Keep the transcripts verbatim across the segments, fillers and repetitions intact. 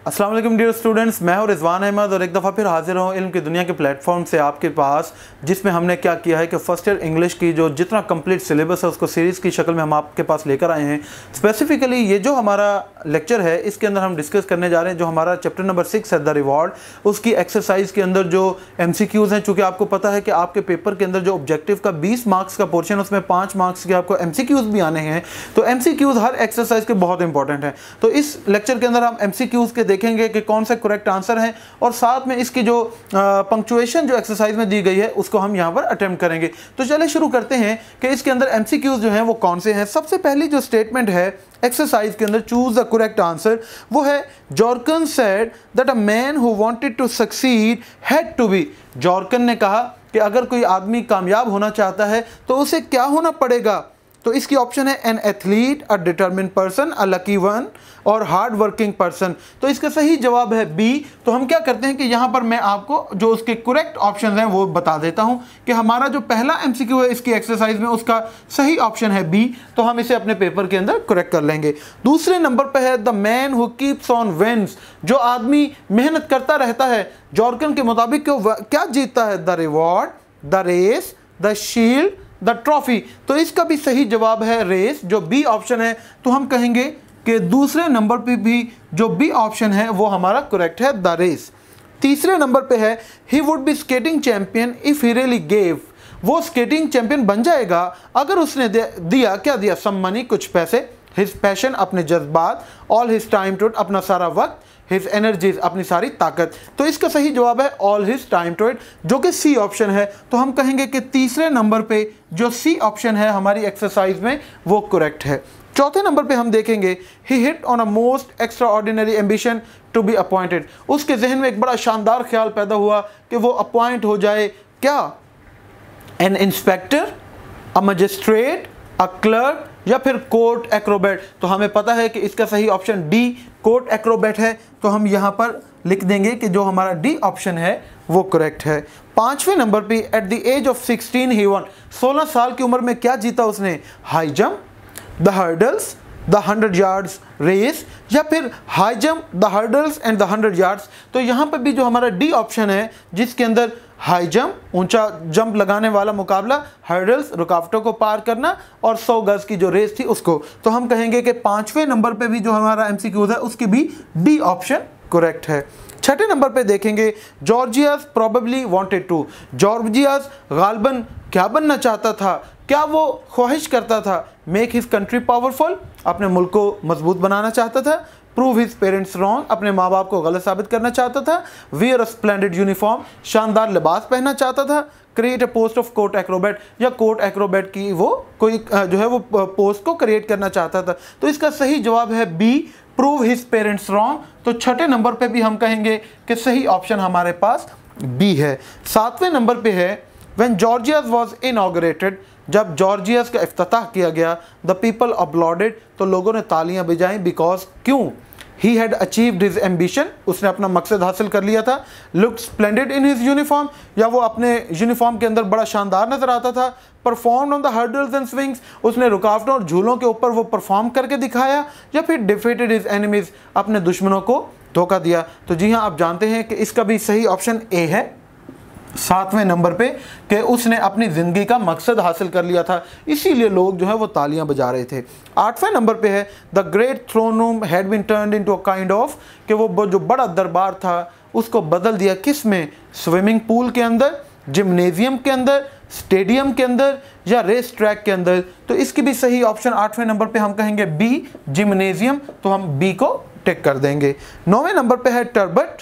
अस्सलाम वालेकुम dear students, मैं हूं रिजवान अहमद और एक दफ़ा फिर हाजिर हूं इल्म की दुनिया के प्लेटफॉर्म से आपके पास, जिसमें हमने क्या किया है कि फर्स्ट ईयर इंग्लिश की जो जितना कंप्लीट सिलेबस है उसको सीरीज़ की शक्ल में हम आपके पास लेकर आए हैं। स्पेसिफिकली ये जो हमारा लेक्चर है इसके अंदर हम डिस्कस करने जा रहे हैं जो हमारा चैप्टर नंबर सिक्स है द रिवॉर्ड, उसकी एक्सरसाइज के अंदर जो एम सी क्यूज़ हैं। चूँकि आपको पता है कि आपके पेपर के अंदर जो ऑब्जेक्टिव का बीस मार्क्स का पोर्शन उसमें पाँच मार्क्स के आपको एम सी क्यूज़ भी आने हैं, तो एम सी क्यूज़ हर एक्सरसाइज के बहुत इंपॉर्टेंट हैं। तो इस लेक्चर के अंदर हम एम सी क्यूज़ के देखेंगे कि कौन से करेक्ट आंसर हैं और साथ में इसकी जो पंक्चुएशन जो एक्सरसाइज में दी गई है उसको हम यहाँ पर अटेम्प्ट करेंगे। तो चलिए शुरू करते हैं कि इसके अंदर एम सी क्यूज़ जो हैं वो कौन से हैं। सबसे पहली जो स्टेटमेंट है एक्सरसाइज के अंदर, चूज द करेक्ट आंसर, वो है Jorkins said that a man who wanted to succeed had to be. Jorkins ने कहा कि अगर कोई आदमी कामयाब होना चाहता है तो उसे क्या होना पड़ेगा। तो इसकी ऑप्शन है an athlete, a determined person, a lucky one और हार्ड वर्किंग पर्सन। तो इसका सही जवाब है बी। तो हम क्या करते हैं कि यहाँ पर मैं आपको जो उसके करेक्ट ऑप्शन हैं वो बता देता हूँ कि हमारा जो पहला एमसीक्यू है इसकी एक्सरसाइज में उसका सही ऑप्शन है बी। तो हम इसे अपने पेपर के अंदर करेक्ट कर लेंगे। दूसरे नंबर पर है the man who keeps on wins. जो आदमी मेहनत करता रहता है, जॉर्कन के मुताबिक क्या जीतता है, the reward, the race, the shield, the trophy. तो इसका भी सही जवाब है रेस, जो बी ऑप्शन है। तो हम कहेंगे कि दूसरे नंबर पे भी जो बी ऑप्शन है वो हमारा करेक्ट है, द रेस। तीसरे नंबर पे है he would be skating champion if he really gave. वो स्केटिंग चैंपियन बन जाएगा अगर उसने दिया, क्या दिया, सम मनी, कुछ पैसे, हिज पैशन, अपने जज्बात, ऑल हिज टाइम टू, अपना सारा वक्त, हिज एनर्जीज, अपनी सारी ताकत। तो इसका सही जवाब है all his time to it, जो कि सी ऑप्शन है। तो हम कहेंगे कि तीसरे नंबर पे जो सी ऑप्शन है हमारी एक्सरसाइज में वो करेक्ट है। चौथे नंबर पे हम देखेंगे he hit on a most extraordinary ambition to be appointed. उसके जहन में एक बड़ा शानदार ख्याल पैदा हुआ कि वो अपॉइंट हो जाए, क्या, an inspector, a magistrate, a clerk या फिर कोर्ट एक्रोबेट। तो हमें पता है कि इसका सही ऑप्शन डी कोर्ट एक्रोबेट है। तो हम यहाँ पर लिख देंगे कि जो हमारा डी ऑप्शन है वो करेक्ट है। पांचवें नंबर पे at the age of sixteen he won. सोलह साल की उम्र में क्या जीता उसने, high jump, the hurdles, the hundred yards race या फिर high jump, the hurdles and the hundred yards. तो यहाँ पर भी जो हमारा डी ऑप्शन है जिसके अंदर हाई जंप, ऊंचा जंप लगाने वाला मुकाबला, हर्डल्स, रुकावटों को पार करना और सौ गज की जो रेस थी उसको। तो हम कहेंगे कि पांचवें नंबर पे भी जो हमारा एमसीक्यूज है उसकी भी डी ऑप्शन करेक्ट है। छठे नंबर पे देखेंगे Georgia's probably wanted to. Georgia's गालबन क्या बनना चाहता था, क्या वो ख्वाहिश करता था, मेक हिज कंट्री पावरफुल, अपने मुल्क को मजबूत बनाना चाहता था, प्रूव हिज पेरेंट्स रॉन्ग, अपने माँ बाप को गलत साबित करना चाहता था, वियर अ स्प्लेंडेड यूनिफॉर्म, शानदार लिबास पहनना चाहता था, create a post of court acrobat, या कोर्ट एक्रोबेट की वो कोई जो है वो पोस्ट को क्रिएट करना चाहता था। तो इसका सही जवाब है B, prove his parents wrong. तो छठे नंबर पे भी हम कहेंगे कि सही ऑप्शन हमारे पास बी है। सातवें नंबर पे है व्हेन जॉर्जिया वाज इनॉग्रेटेड। जब जॉर्जिया का इफ्तिताह किया गया, द पीपल अपलॉडेड, तो लोगों ने तालियां बजाईं, बिकॉज, क्यों, he had achieved his ambition, उसने अपना मकसद हासिल कर लिया था, looked splendid in his uniform, या वो अपने यूनिफॉर्म के अंदर बड़ा शानदार नजर आता था, perform on the hurdles and swings, उसने रुकावटों और झूलों के ऊपर वो परफॉर्म करके दिखाया, या फिर डिफीटेड हिज एनिमीज, अपने दुश्मनों को धोखा दिया। तो जी हाँ, आप जानते हैं कि इसका भी सही ऑप्शन ए है सातवें नंबर पे कि उसने अपनी ज़िंदगी का मकसद हासिल कर लिया था, इसीलिए लोग जो है वो तालियां बजा रहे थे। आठवें नंबर पे है the great throne room had been turned into a kind of, कि वो जो बड़ा दरबार था उसको बदल दिया किस में, स्विमिंग पूल के अंदर, जिम्नेजियम के अंदर, स्टेडियम के अंदर या रेस ट्रैक के अंदर। तो इसकी भी सही ऑप्शन आठवें नंबर पे हम कहेंगे बी, जिम्नेजियम। तो हम बी को टिक कर देंगे। नौवें नंबर पे है टर्बट।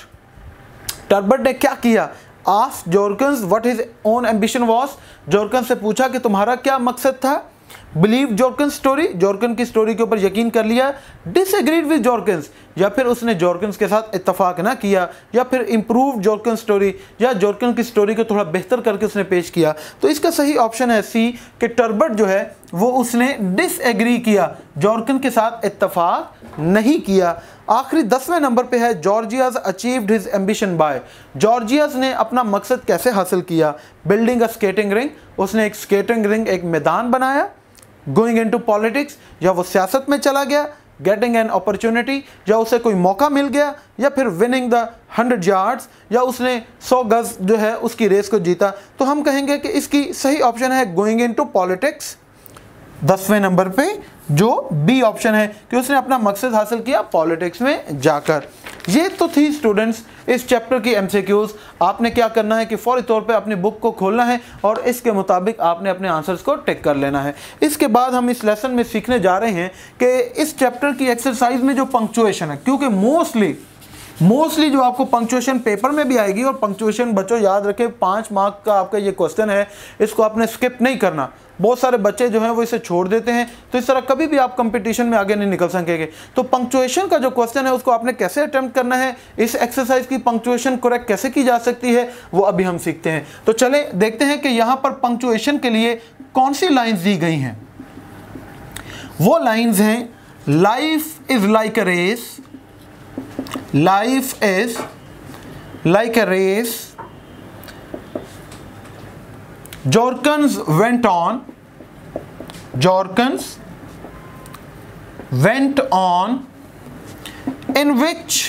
टर्बट ने क्या किया, asked Jorkins what his own ambition was. Jorkins से पूछा कि तुम्हारा क्या मकसद था, बिलीव जॉर्कन स्टोरी, जॉर्कन की स्टोरी के ऊपर यकीन कर लिया, डिसएग्रीड विद जॉर्कन्स, या फिर उसने जॉर्कन के साथ इत्तफाक ना किया, या फिर इम्प्रूव जॉर्कन स्टोरी, या जॉर्कन की स्टोरी को थोड़ा बेहतर करके उसने पेश किया। तो इसका सही ऑप्शन है सी कि टर्बट जो है वो उसने डिसएग्री किया, जॉर्कन के साथ इत्तफाक नहीं किया। आखिरी दसवें नंबर पे है Georgia's achieved his ambition by. Georgia's ने अपना मकसद कैसे हासिल किया, बिल्डिंग अ स्केटिंग रिंग, उसने एक स्केटिंग रिंग, एक मैदान बनाया, गोइंग इनटू पॉलिटिक्स, या वो सियासत में चला गया, गेटिंग एन अपॉर्चुनिटी, या उसे कोई मौका मिल गया, या फिर विनिंग द हंड्रेड यार्ड्स, या उसने सौ गज जो है उसकी रेस को जीता। तो हम कहेंगे कि इसकी सही ऑप्शन है गोइंग इनटू पॉलिटिक्स, दसवें नंबर पे जो बी ऑप्शन है कि उसने अपना मकसद हासिल किया पॉलिटिक्स में जाकर। ये तो थी स्टूडेंट्स इस चैप्टर की एमसीक्यूज। आपने क्या करना है कि फौरी तौर पे अपनी बुक को खोलना है और इसके मुताबिक आपने अपने आंसर्स को टिक कर लेना है। इसके बाद हम इस लेसन में सीखने जा रहे हैं कि इस चैप्टर की एक्सरसाइज में जो पंक्चुएशन है, क्योंकि मोस्टली मोस्टली जो आपको पंक्चुएशन पेपर में भी आएगी, और पंक्चुएशन बच्चों याद रखें पाँच मार्क का आपका ये क्वेश्चन है, इसको आपने स्किप नहीं करना। बहुत सारे बच्चे जो हैं वो इसे छोड़ देते हैं, तो इस तरह कभी भी आप कंपटीशन में आगे नहीं निकल सकेंगे। तो पंक्चुएशन का जो क्वेश्चन है उसको आपने कैसे अटेम्प्ट करना है, इस एक्सरसाइज की पंक्चुएशन करेक्ट कैसे की जा सकती है, वो अभी हम सीखते हैं। तो चले देखते हैं कि यहाँ पर पंक्चुएशन के लिए कौन सी लाइन्स दी गई हैं। वो लाइन्स हैं, life is like a race, life is like a race, Jorkins went on, Jorkins went on, in which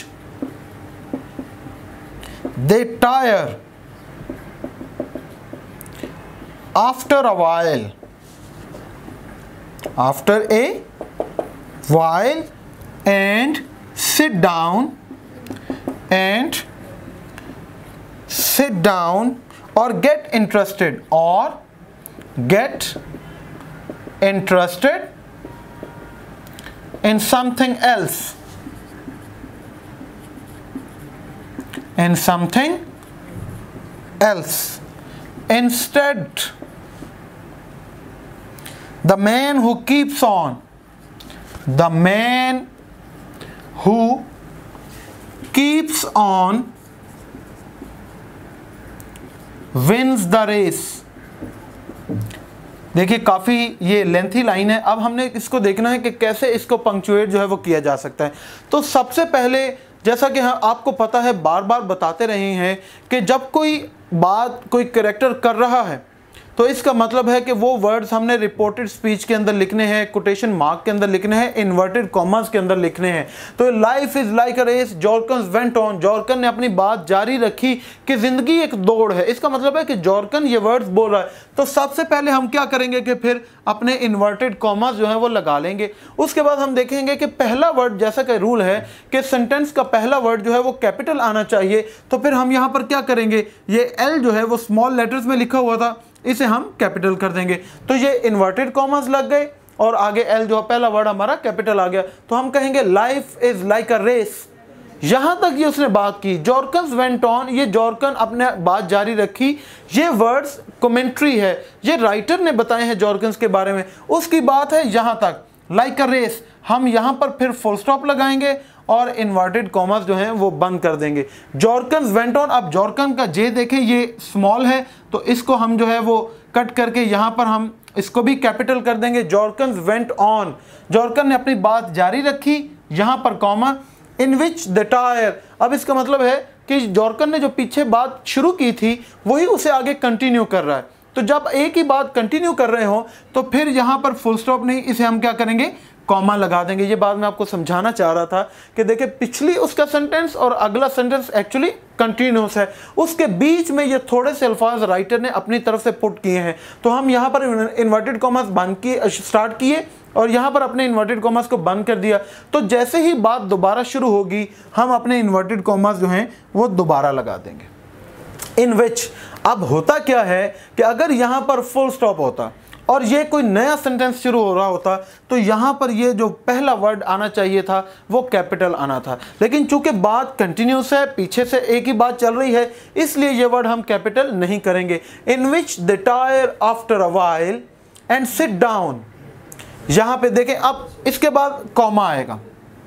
they tire after a while, after a while, and sit down, and sit down or get interested, or get interested in something else, in something else. Instead, the man who keeps on, the man who keeps on wins the race। देखिए काफ़ी ये lengthy line है। अब हमने इसको देखना है कि कैसे इसको पंक्चुएट जो है वो किया जा सकता है। तो सबसे पहले जैसा कि हाँ आपको पता है, बार बार बताते रहे हैं कि जब कोई बात कोई कैरेक्टर कर रहा है तो इसका मतलब है कि वो वर्ड्स हमने रिपोर्टेड स्पीच के अंदर लिखने हैं, कोटेशन मार्क के अंदर लिखने हैं, इन्वर्टेड कॉमास के अंदर लिखने हैं। तो life is like a race, Jorkins went on, Jorkins ने अपनी बात जारी रखी कि जिंदगी एक दौड़ है। इसका मतलब है कि जॉर्कन ये वर्ड्स बोल रहा है। तो सबसे पहले हम क्या करेंगे कि फिर अपने इन्वर्टेड कॉमास जो है वो लगा लेंगे। उसके बाद हम देखेंगे कि पहला वर्ड, जैसा कि रूल है कि सेंटेंस का पहला वर्ड जो है वो कैपिटल आना चाहिए, तो फिर हम यहाँ पर क्या करेंगे, ये एल जो है वो स्मॉल लेटर्स में लिखा हुआ था, इसे हम कैपिटल कर देंगे। तो ये इन्वर्टेड कॉमास लग गए और आगे एल जो पहला वर्ड हमारा कैपिटल आ गया। तो हम कहेंगे life is like a race. यहां तक ये उसने बात की, जॉर्कन्स वेंट ऑन, ये जॉर्कन अपने बात जारी रखी। ये वर्ड्स कमेंट्री है, ये राइटर ने बताए हैं जॉर्कन्स के बारे में, उसकी बात है यहां तक। लाइक अ रेस, हम यहां पर फिर फुल स्टॉप लगाएंगे और इन्वर्टेड कॉमास जो हैं वो बंद कर देंगे। जॉर्कन्स वेंट ऑन, अब जॉर्कन का जे देखें ये स्मॉल है, तो इसको हम जो है वो कट करके यहाँ पर हम इसको भी कैपिटल कर देंगे। जॉर्कन्स वेंट ऑन, जॉर्कन ने अपनी बात जारी रखी, यहाँ पर comma, in which the tire. अब इसका मतलब है कि जॉर्कन ने जो पीछे बात शुरू की थी वही उसे आगे कंटिन्यू कर रहा है। तो जब एक ही बात कंटिन्यू कर रहे हो तो फिर यहाँ पर फुल स्टॉप नहीं, इसे हम क्या करेंगे, कॉमा लगा देंगे। ये बात मैं आपको समझाना चाह रहा था कि देखिए पिछली उसका सेंटेंस और अगला सेंटेंस एक्चुअली कंटिन्यूस है, उसके बीच में ये थोड़े से अल्फाज राइटर ने अपनी तरफ से पुट किए हैं। तो हम यहाँ पर इन्वर्टेड कॉमास बंद किए, स्टार्ट किए और यहाँ पर अपने इन्वर्टेड कॉमास को बंद कर दिया। तो जैसे ही बात दोबारा शुरू होगी हम अपने इन्वर्टेड कॉमास जो हैं वो दोबारा लगा देंगे। इन विच, अब होता क्या है कि अगर यहाँ पर फुल स्टॉप होता और ये कोई नया सेंटेंस शुरू हो रहा होता तो यहाँ पर ये जो पहला वर्ड आना चाहिए था वो कैपिटल आना था, लेकिन चूंकि बात कंटिन्यूस है, पीछे से एक ही बात चल रही है, इसलिए ये वर्ड हम कैपिटल नहीं करेंगे। In which the tire after a while and sit down, यहाँ पे देखें अब इसके बाद कॉमा आएगा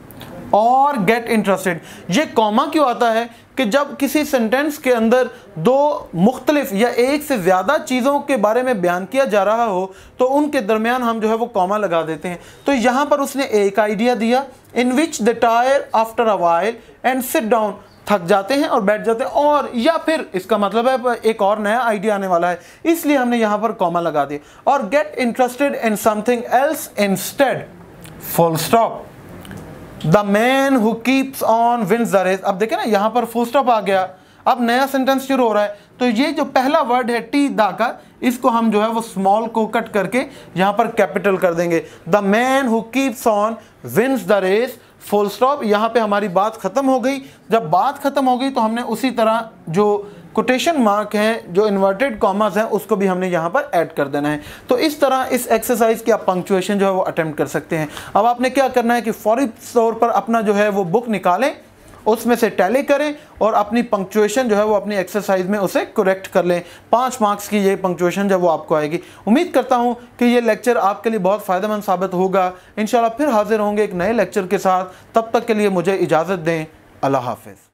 और गेट इंटरेस्टेड। ये कॉमा क्यों आता है कि जब किसी सेंटेंस के अंदर दो मुख्तलिफ या एक से ज़्यादा चीज़ों के बारे में बयान किया जा रहा हो तो उनके दरमियान हम जो है वो कॉमा लगा देते हैं। तो यहाँ पर उसने एक आइडिया दिया, in which the tire after a while and sit down, थक जाते हैं और बैठ जाते हैं, और या फिर इसका मतलब है एक और नया आइडिया आने वाला है, इसलिए हमने यहाँ पर कॉमा लगा दिया। और get interested in something else instead, full stop. The man who keeps on wins the race. अब देखें ना यहाँ पर फुल स्टॉप आ गया, अब नया सेंटेंस शुरू हो रहा है। तो ये जो पहला वर्ड है टी दा का, इसको हम जो है वो स्मॉल को कट करके यहाँ पर कैपिटल कर देंगे। The man who keeps on wins the race, full stop. यहाँ पे हमारी बात खत्म हो गई। जब बात खत्म हो गई तो हमने उसी तरह जो कोटेशन मार्क हैं, जो इन्वर्टेड कॉमास हैं, उसको भी हमने यहाँ पर ऐड कर देना है। तो इस तरह इस एक्सरसाइज की आप पंक्चुएशन जो है वो अटेम्प्ट कर सकते हैं। अब आपने क्या करना है कि फौरी तौर पर अपना जो है वो बुक निकालें, उसमें से टैली करें और अपनी पंक्चुएशन जो है वो अपनी एक्सरसाइज में उसे करेक्ट कर लें। पाँच मार्क्स की ये पंक्चुएशन जब वो आपको आएगी। उम्मीद करता हूँ कि ये लेक्चर आपके लिए बहुत फ़ायदेमंद साबित होगा। इंशाल्लाह फिर हाजिर होंगे एक नए लेक्चर के साथ। तब तक के लिए मुझे इजाज़त दें। अल्लाह हाफ़िज़।